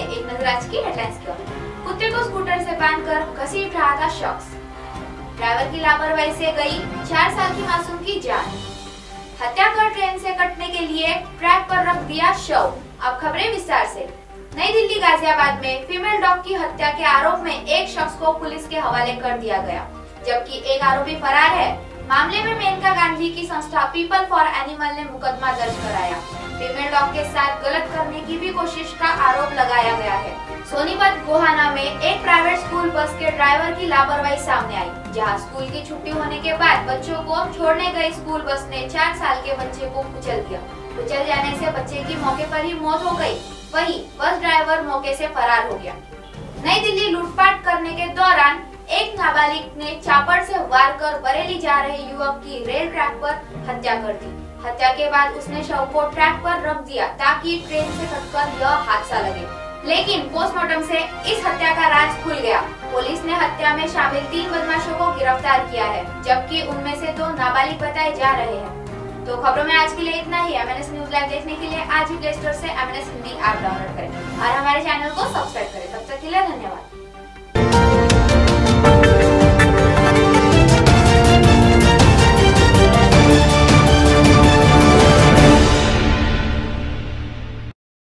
एक नजर आज की हेडलाइंस की ओर। कुत्ते को स्कूटर से बांधकर घसीट रहा था शख्स। ड्राइवर की लापरवाही से गई 4 साल की मासूम की जान। हत्या कर ट्रेन से कटने के लिए ट्रैक पर रख दिया शव। अब खबरें विस्तार से। नई दिल्ली गाजियाबाद में फीमेल डॉग की हत्या के आरोप में एक शख्स को पुलिस के हवाले कर दिया गया, जबकि एक आरोपी फरार है। मामले में मेनका गांधी की संस्था पीपल फॉर एनिमल ने मुकदमा दर्ज कराया। फीमेल डॉग के साथ गलत करने की भी कोशिश का आरोप लगाया गया है। सोनीपत गोहाना में एक प्राइवेट स्कूल बस के ड्राइवर की लापरवाही सामने आई, जहां स्कूल की छुट्टी होने के बाद बच्चों को छोड़ने गई स्कूल बस ने 4 साल के बच्चे को कुचल दिया। कुचल जाने से बच्चे की मौके पर ही मौत हो गई। वहीं बस ड्राइवर मौके से फरार हो गया। नई दिल्ली लूटपाट करने के दौरान एक नाबालिग ने चापड़ से वार कर बरेली जा रहे युवक की रेल ट्रैक पर हत्या कर दी। हत्या के बाद उसने शव को ट्रैक पर रख दिया ताकि ट्रेन से कटकर यह हादसा लगे, लेकिन पोस्टमार्टम से इस हत्या का राज खुल गया। पुलिस ने हत्या में शामिल 3 बदमाशों को गिरफ्तार किया है, जबकि उनमें से 2 नाबालिग बताए जा रहे हैं। तो खबरों में आज के लिए इतना ही। MNS न्यूज लाइव देखने के लिए आज ही प्ले स्टोर से MNS हिंदी ऐप डाउनलोड करें और हमारे चैनल को सब्सक्राइब करें। तब तक के लिए धन्यवाद।